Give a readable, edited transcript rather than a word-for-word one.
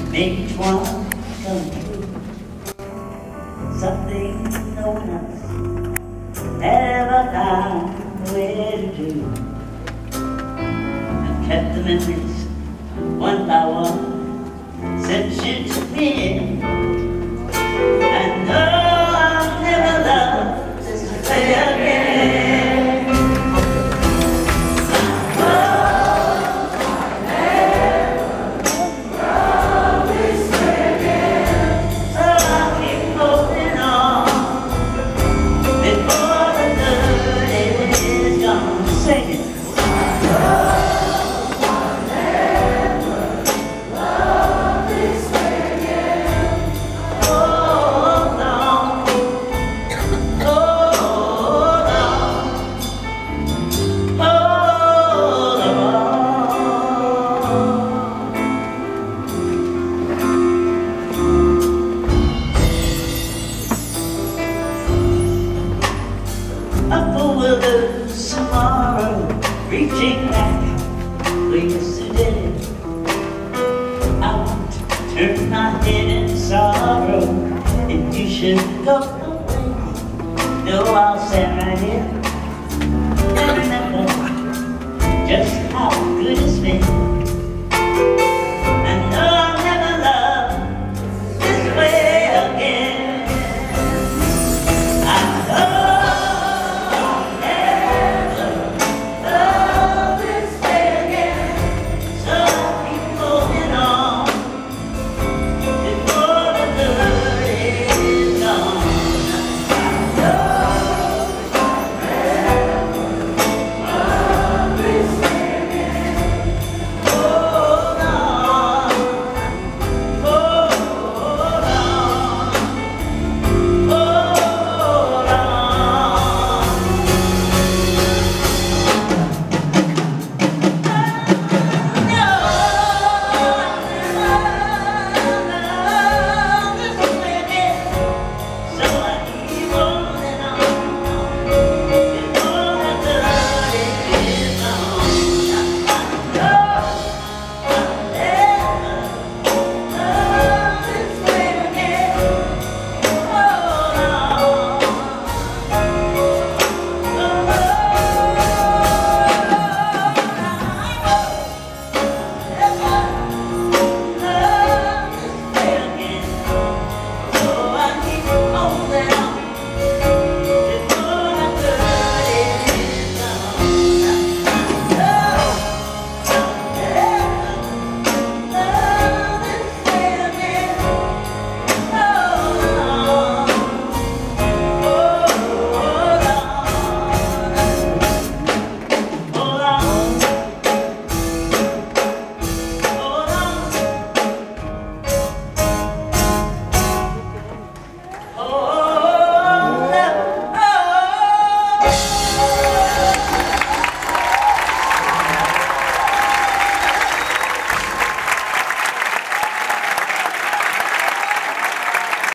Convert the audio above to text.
make each one come true. Something no one else ever found a way to do. I've kept the memories one by one since you took me in. I know I'll never love this way again. A fool will lose tomorrow, reaching back where yesterday. I want to turn my head in sorrow if you should go away. No, I'll stand right here